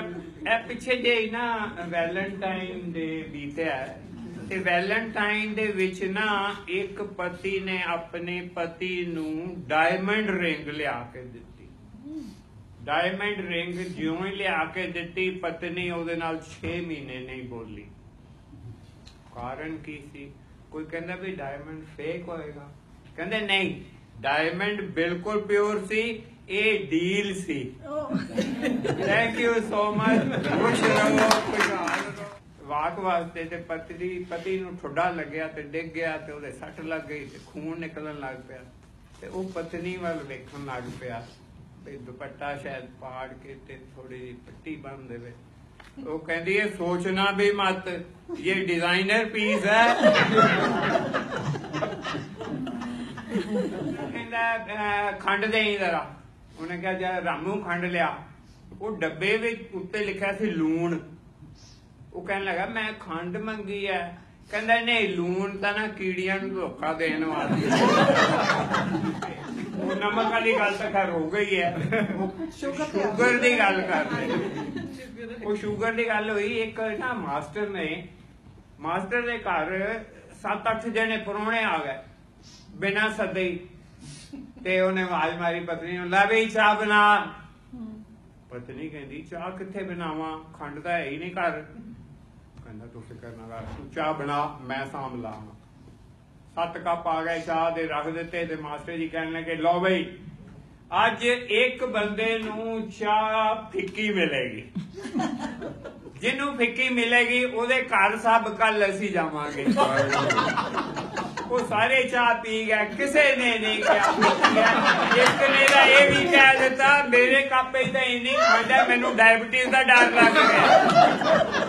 ਇਹ ਪਿੱਛੇ ਜੇ ਨਾ ਵੈਲੈਂਟਾਈਨ ਡੇ ਬੀਤਿਆ ਤੇ ਵੈਲੈਂਟਾਈਨ ਦੇ ਵਿੱਚ ਨਾ ਇੱਕ ਪਤੀ ਨੇ ਆਪਣੇ ਪਤੀ ਨੂੰ ਡਾਇਮੰਡ ਰਿੰਗ ਲਿਆ ਕੇ ਦਿੱਤੀ। ਡਾਇਮੰਡ ਰਿੰਗ ਜਿਉਂ ਹੀ ਲਿਆ ਕੇ ਦਿੱਤੀ, ਪਤਨੀ ਉਹਦੇ ਨਾਲ 6 ਮਹੀਨੇ ਨਹੀਂ ਬੋਲੀ। ਕਾਰਨ ਕੀ ਸੀ? ਕੋਈ ਕਹਿੰਦਾ ਵੀ ਡਾਇਮੰਡ ਫੇਕ ਹੋਏਗਾ, ਕਹਿੰਦੇ ਨਹੀਂ, ਡਾਇਮੰਡ ਬਿਲਕੁਲ ਪਿਓਰ ਸੀ, ਇਹ ਡੀਲ ਸੀ। Thank you so much. ਖੁਸ਼ ਰਹੋ, ਖੁਸ਼ਹਾਲ ਰਹੋ। ਵਾਕ ਵਾਸਤੇ ਤੇ ਪਤੀ ਨੂੰ ਠੁੱਡਾ ਲੱਗਿਆ ਤੇ ਡਿੱਗ ਗਿਆ ਤੇ ਉਹਦੇ ਸੱਟ ਲੱਗ ਗਈ ਤੇ ਖੂਨ ਨਿਕਲਣ ਲੱਗ ਪਿਆ ਤੇ ਉਹ ਪਤਨੀ ਵੱਲ ਵੇਖਣ ਲੱਗ ਪਿਆ ਵੀ ਦੁਪੱਟਾ ਸ਼ਾਇਦ ਪਾੜ ਕੇ ਤੇ ਥੋੜੀ ਜਿਹੀ ਪੱਟੀ ਬੰਨ ਦੇਵੇ। ਉਹ ਕਹਿੰਦੀ ਹੈ ਸੋਚਣਾ भी मत, ये डिजाइनर पीस है। ਕਹਿੰਦਾ ਖੰਡ ਦੇਈ ਜ਼ਰਾ। ਉਹਨੇ ਕਿਹਾ ਜਰਾ ਰਾਮੂ ਖੰਡ ਲਿਆ। ਉਹ ਡੱਬੇ ਵਿੱਚ ਉੱਤੇ ਲਿਖਿਆ ਸੀ ਲੂਣ। ਉਹ ਕਹਿਣ ਲੱਗਾ ਮੈਂ ਖੰਡ ਮੰਗੀ ਹੈ। ਕਹਿੰਦਾ ਨਹੀਂ, ਲੂਣ ਤਾਂ ਨਾ ਕੀੜੀਆਂ ਨੂੰ ਧੋਖਾ ਦੇਣ ਵਾਸਤੇ। ਉਹ ਨਮਕ ਵਾਲੀ ਗੱਲ ਤਾਂ ਖੈਰ ਹੋ ਗਈ ਹੈ, ਸ਼ੂਗਰ ਦੀ ਗੱਲ ਕਰਦੇ। ਉਹ ਸ਼ੂਗਰ ਦੀ ਗੱਲ ਹੋਈ। ਇੱਕ ਨਾ ਮਾਸਟਰ ਦੇ ਘਰ 7-8 ਜਣੇ ਪ੍ਰਾਹੁਣੇ ਆ ਗਏ ਬਿਨਾਂ ਸੱਦੇ ਹੀ ਤੇ ਉਹਨੇ ਆਵਾਜ਼ ਮਾਰੀ ਪਤਨੀ ਨੂੰ, ਲੈ ਵੀ ਚਾਹ ਬਣਾ। ਪਤਨੀ ਕਹਿੰਦੀ ਚਾਹ ਕਿੱਥੇ ਬਣਾਵਾਂ, ਖੰਡ ਤਾਂ ਹੈ ਹੀ ਨਹੀਂ ਘਰ। ਕਹਿੰਦਾ ਤੂੰ ਫਿਕਰ ਨਾ ਕਰ, ਤੂੰ ਚਾਹ ਬਣਾ, ਮੈਂ ਸਾਂਭ ਲਾਂਗਾ। 7 ਕੱਪ ਆ ਗਏ ਚਾਹ ਦੇ, ਰੱਖ ਦਿੱਤੇ ਤੇ ਮਾਸਟਰ ਜੀ ਕਹਿਣ ਲੱਗੇ ਲਓ ਬਈ ਅੱਜ ਇੱਕ ਬੰਦੇ ਨੂੰ ਚਾਹ ਫਿੱਕੀ ਮਿਲੇਗੀ, ਜਿਹਨੂੰ ਫਿੱਕੀ ਮਿਲੇਗੀ ਉਹਦੇ ਘਰ ਸਭ ਕੱਲ ਅਸੀਂ ਜਾਵਾਂਗੇ। ਉਹ ਸਾਰੇ ਚਾਹ ਪੀ ਗਏ, ਕਿਸੇ ਨੇ ਨਹੀਂ ਕਿਹਾ। ਇੱਕ ਨੇ ਤਾਂ ਇਹ ਵੀ ਕਹਿ ਦਿੱਤਾ ਮੇਰੇ ਕੱਪ ਤਾਂ ਇੰਨੀ ਖੰਡ ਹੈ, ਮੈਨੂੰ ਡਾਇਬਟੀਜ਼ ਦਾ ਡਰ ਲੱਗ ਗਿਆ।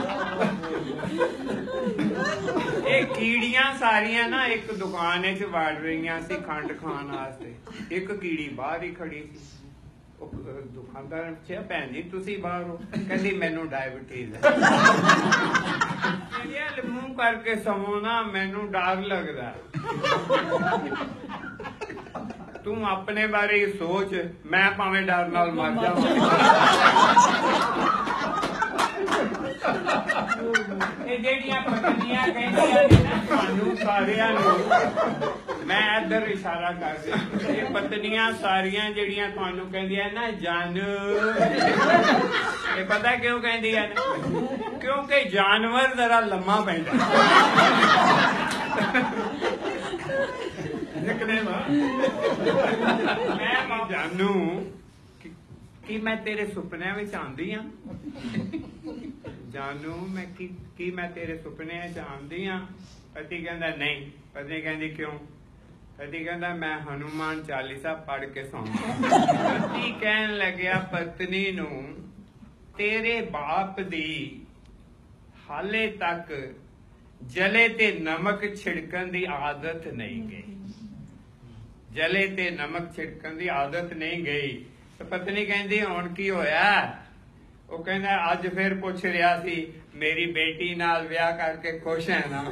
ਇਹ ਕੀੜੀਆਂ ਸਾਰੀਆਂ ਨਾ ਇੱਕ ਦੁਕਾਨ ਵਿੱਚ ਵੜ ਰਹੀਆਂ ਸੀ ਖੰਡ ਖਾਣ ਵਾਸਤੇ। ਇੱਕ ਕੀੜੀ ਬਾਹਰ ਹੀ ਖੜੀ ਸੀ। ਉਹ ਦੁਕਾਨਦਾਰ ਨੇ ਪੁੱਛਿਆ ਭੈਣ ਜੀ ਤੁਸੀਂ ਬਾਹਰ ਹੋ? ਕਹਿੰਦੀ ਮੈਨੂੰ ਡਾਇਬਟੀਜ਼ ਹੈ। ਮੂੰਹ ਕਰਕੇ ਸਮੋ ਨਾ, ਮੈਨੂੰ ਡਰ ਲੱਗਦਾ। ਤੂੰ ਆਪਣੇ ਬਾਰੇ ਹੀ ਸੋਚ, ਮੈਂ ਭਾਵੇਂ ਡਰ ਨਾਲ ਮਰ ਜਾਵਾਂ। ਇਹ ਜਿਹੜੀਆਂ ਪਤਨੀਆਂ ਕਹਿੰਦੀਆਂ ਨੇ ਨਾ ਤੁਹਾਨੂੰ ਸਾਰਿਆਂ ਨੂੰ, ਮੈਂ ਇੱਧਰ ਇਸ਼ਾਰਾ ਕਰ ਰਿਹਾ, ਇਹ ਪਤਨੀਆਂ ਸਾਰੀਆਂ ਜਿਹੜੀਆਂ ਤੁਹਾਨੂੰ ਕਹਿੰਦੀਆਂ ਨਾ ਜਾਨ, ਇਹ ਪਤਾ ਕਿਉਂ ਕਹਿੰਦੀਆਂ ਨੇ? ਕਿਉਂਕਿ ਜਾਨਵਰ ਜ਼ਰਾ ਲੰਮਾ ਪੈਂਦਾ। ਮੈਂ ਜਾਨੂ ਕਿ ਮੈਂ ਤੇਰੇ ਸੁਪਨਿਆਂ ਵਿੱਚ ਆਉਂਦੀ ਹਾਂ। ਜਾਨੂ ਮੈਂ ਕੀ ਮੈਂ ਤੇਰੇ ਸੁਪਨਿਆਂ ਚ ਆਉਂਦੀ ਹਾਂ? ਪਤੀ ਕਹਿੰਦਾ ਨਹੀਂ। ਪਤਨੀ ਕਹਿੰਦੀ ਕਿਉਂ? ਪਤੀ ਕਹਿੰਦਾ ਮੈਂ ਹਨੂਮਾਨ ਚਾਲੀਸਾ ਪੜ੍ਹ ਕੇ ਸੌਂਦਾ। ਪਤੀ ਕਹਿਣ ਲੱਗਿਆ ਪਤਨੀ ਨੂੰ ਤੇਰੇ ਬਾਪ ਦੀ ਹਾਲੇ ਤੱਕ ਜਲੇ ਤੇ ਨਮਕ ਛਿੜਕਣ ਦੀ ਆਦਤ ਨਹੀਂ ਗਈ। ਜਲੇ ਤੇ ਨਮਕ ਛਿੜਕਣ ਦੀ ਆਦਤ ਨਹੀਂ ਗਈ। ਤੇ ਪਤਨੀ ਕਹਿੰਦੀ ਹੁਣ ਕੀ ਹੋਇਆ? ਉਹ ਕਹਿੰਦਾ ਅੱਜ ਫਿਰ ਪੁੱਛ ਰਿਹਾ ਸੀ ਮੇਰੀ ਬੇਟੀ ਨਾਲ ਵਿਆਹ ਕਰਕੇ ਖੁਸ਼ ਹੈ ਨਾ?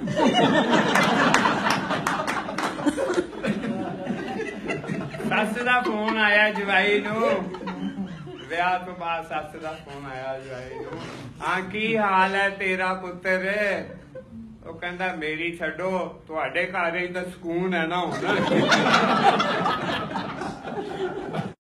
ਸੱਸ ਦਾ ਫੋਨ ਆਇਆ ਜਵਾਈ ਨੂੰ, ਵਿਆਹ ਤੋਂ ਬਾਅਦ ਸੱਸ ਦਾ ਫੋਨ ਆਇਆ ਜਵਾਈ ਨੂੰ, ਹਾਂ ਕੀ ਹਾਲ ਹੈ ਤੇਰਾ ਪੁੱਤਰ? ਉਹ ਕਹਿੰਦਾ ਮੇਰੀ ਛੱਡੋ, ਤੁਹਾਡੇ ਘਰ ਹੀ ਤਾਂ ਸਕੂਨ ਹੈ ਨਾ ਹੁਣ।